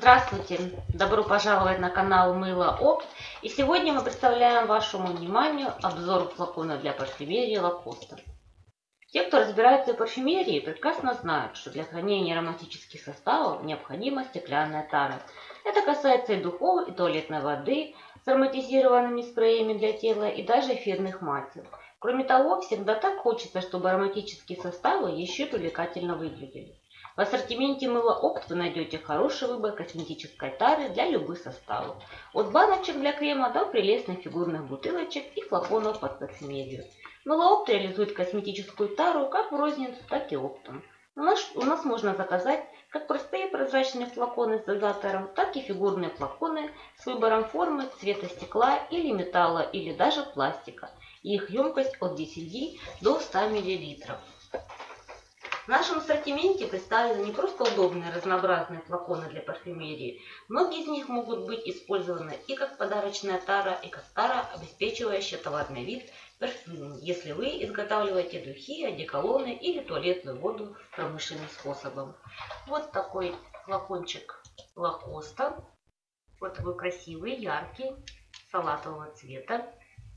Здравствуйте! Добро пожаловать на канал Мыло Опт. И сегодня мы представляем вашему вниманию обзор флакона для парфюмерии Лакоста. Те, кто разбирается в парфюмерии, прекрасно знают, что для хранения ароматических составов необходима стеклянная тара. Это касается и духов, и туалетной воды с ароматизированными спреями для тела, и даже эфирных масел. Кроме того, всегда так хочется, чтобы ароматические составы еще и привлекательно выглядели. В ассортименте Мыло Опт вы найдете хороший выбор косметической тары для любых составов. От баночек для крема до прелестных фигурных бутылочек и флаконов под парфюмерию. Мыло Опт реализует косметическую тару как в розницу, так и оптом. У нас можно заказать как простые прозрачные флаконы с дозатором, так и фигурные флаконы с выбором формы, цвета стекла или металла, или даже пластика. И их емкость от 10 до 100 мл. В нашем ассортименте представлены не просто удобные разнообразные флаконы для парфюмерии. Многие из них могут быть использованы и как подарочная тара, и как тара, обеспечивающая товарный вид парфюма, если вы изготавливаете духи, одеколоны или туалетную воду промышленным способом. Вот такой флакончик Лакоста. Вот такой красивый, яркий, салатового цвета.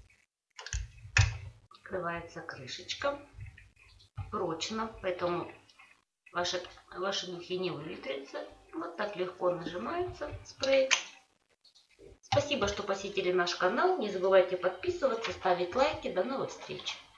Открывается крышечка. Прочно, поэтому ваши духи не выветрятся. Вот так легко нажимается спрей. Спасибо, что посетили наш канал. Не забывайте подписываться, ставить лайки. До новых встреч!